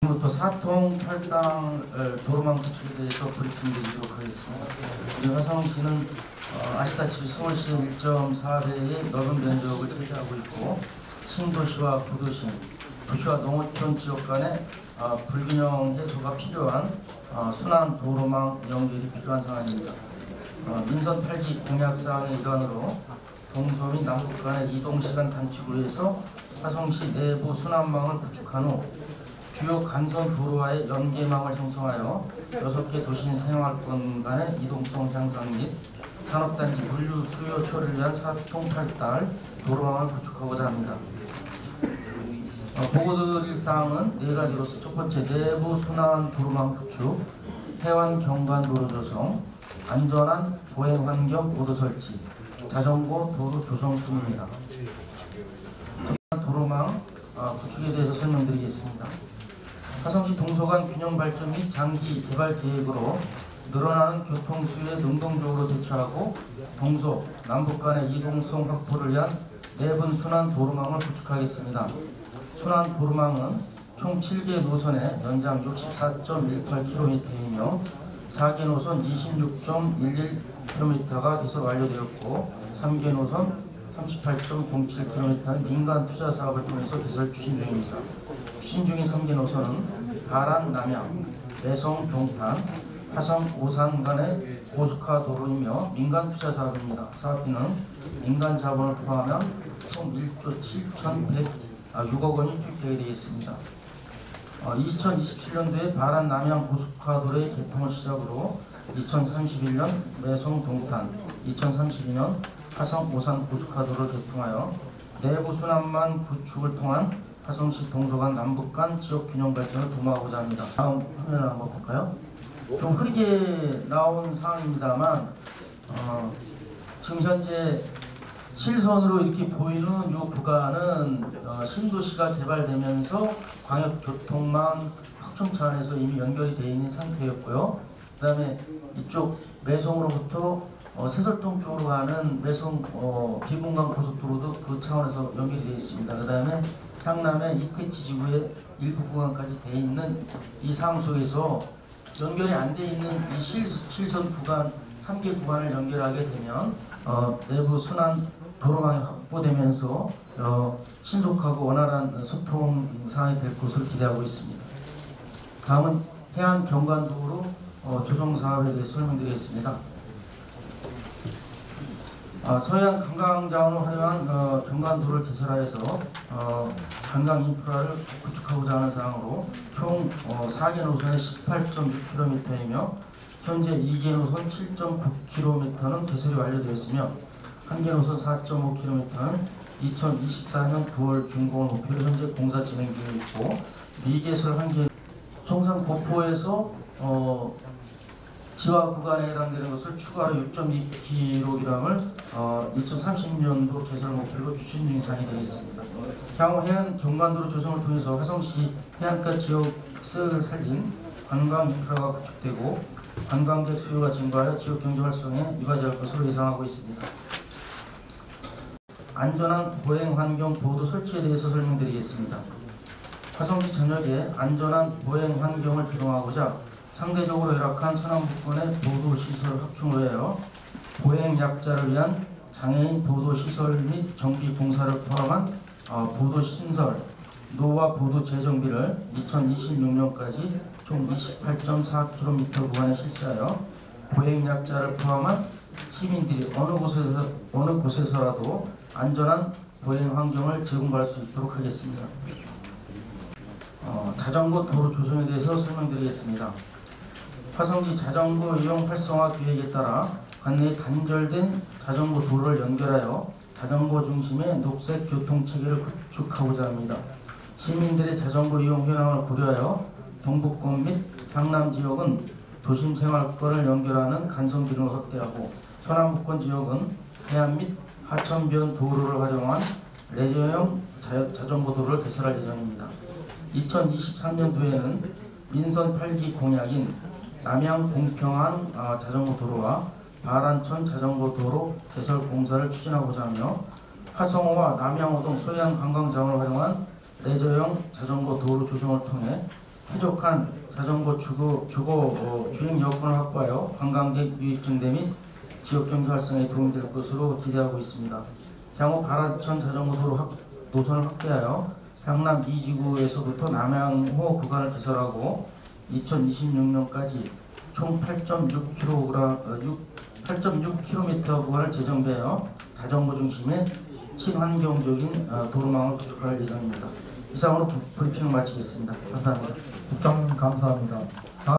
부터 사통 탈당 도로망 구축에 대해서 브리핑 드리도록 하겠습니다. 우리 화성시는 아시다시피 서울시 1.4배의 넓은 면적을 차지하고 있고 신도시와 구도시, 도시와 농어촌 지역 간의 불균형 해소가 필요한 순환 도로망 연결이 필요한 상황입니다. 민선 8기 공약사항의 일환으로 동서 및 남북 간의 이동시간 단축을 위해서 화성시 내부 순환망을 구축한 후 주요 간선 도로와의 연계망을 형성하여 6개 도심 생활권 간의 이동성 향상 및 산업단지 물류 수요 처리를 위한 사통팔달 도로망을 구축하고자 합니다. 보고드릴 사항은 4가지로서 첫 번째, 내부 순환 도로망 구축, 해완 경관 도로 조성, 안전한 보행 환경 보도 설치, 자전거 도로 조성 순입니다. 도로망 구축에 대해서 설명드리겠습니다. 화성시 동서간 균형 발전 및 장기 개발 계획으로 늘어나는 교통 수요에 능동적으로 대처하고 동서, 남북 간의 이동성 확보를 위한 내분 순환 도로망을 구축하겠습니다. 순환 도로망은 총 7개 노선의 연장 64.18km이며 4개 노선 26.11km가 개설 완료되었고 3개 노선 38.07km는 민간 투자 사업을 통해서 개설 추진 중입니다. 추진 중인 3개 노선은 바란 남양, 매성 동탄, 화성 오산 간의 고속화 도로이며 민간 투자 사업입니다. 사업비는 민간 자본을 포함한 총 1조 7,106억 원이 투입되게 되겠습니다. 2027년도에 바란 남양 고속화 도로의 개통을 시작으로 2031년 매성 동탄, 2032년 화성 오산 고속화 도로를 개통하여 내부 순환망 구축을 통한 화성시 동서간 남북 간 지역 균형 발전을 도모하고자 합니다. 다음 화면을 한번 볼까요? 좀 흐리게 나온 상황입니다만 지금 현재 실선으로 이렇게 보이는 이 구간은 신도시가 개발되면서 광역교통망 확충 차원에서 이미 연결이 되어 있는 상태였고요. 그 다음에 이쪽 매송으로부터 세설동 쪽으로 가는 매송 비분강 고속도로도 그 차원에서 연결이 되어 있습니다. 그 다음에 향남의 이택지 지구의 일부 구간까지 되어 있는 이 상황 속에서 연결이 안 되어 있는 이 실선 구간 3개 구간을 연결하게 되면 내부 순환 도로망이 확보되면서 신속하고 원활한 소통 상황이 될 것을 기대하고 있습니다. 다음은 해안 경관도로 조성 사업에 대해서 설명드리겠습니다. 서해안 관광자원을 활용한 경관도를 개설하여서 관광 인프라를 구축하고자 하는 사항으로 총 4개 노선의 18.6km이며 현재 2개 노선 7.9km는 개설이 완료되었으며 1개 노선 4.5km는 2024년 9월 준공을 목표로 현재 공사 진행 중에 있고 미개설 1개 송산 고포에서 지화 구간에 해당되는 것을 추가로 6.2kg을 2030년도 개설 목표로 추진 중인 사항이 되겠습니다. 향후 해안 경관도로 조성을 통해서 화성시 해안가 지역 특색을 살린 관광 인프라가 구축되고 관광객 수요가 증가하여 지역 경제 활성에 이바지할 것으로 예상하고 있습니다. 안전한 보행 환경 보도 설치에 대해서 설명드리겠습니다. 화성시 전역에 안전한 보행 환경을 조성하고자 상대적으로 열악한 서남북권의 보도시설 확충을 위하여 보행 약자를 위한 장애인 보도시설 및 정비 공사를 포함한 보도신설, 노화 보도 재정비를 2026년까지 총 28.4km 구간에 실시하여 보행 약자를 포함한 시민들이 어느 곳에서라도 안전한 보행 환경을 제공할 수 있도록 하겠습니다. 자전거 도로 조성에 대해서 설명드리겠습니다. 화성시 자전거 이용 활성화 계획에 따라 관내에 단절된 자전거 도로를 연결하여 자전거 중심의 녹색 교통 체계를 구축하고자 합니다. 시민들의 자전거 이용 현황을 고려하여 동북권 및 향남 지역은 도심 생활권을 연결하는 간선 기능을 확대하고 서남북권 지역은 해안 및 하천변 도로를 활용한 레저형 자전거 도로를 개설할 예정입니다. 2023년도에는 민선 8기 공약인 남양 공평한 자전거 도로와 바란천 자전거 도로 개설 공사를 추진하고자 하며 화성호와 남양호 등 서해안 관광자원을 활용한 레저형 자전거 도로 조성을 통해 쾌적한 자전거 주행 여건을 확보하여 관광객 유입 증대 및 지역경제 활성화에 도움이 될 것으로 기대하고 있습니다. 향후 발화천 자전거 노선을 확대하여 향남 2지구에서부터 남양호 구간을 개설하고 2026년까지 총 8.6km 구간을 재정비하여 자전거 중심의 친환경적인 도로망을 구축할 예정입니다. 이상으로 브리핑을 마치겠습니다. 감사합니다. 국장님 감사합니다.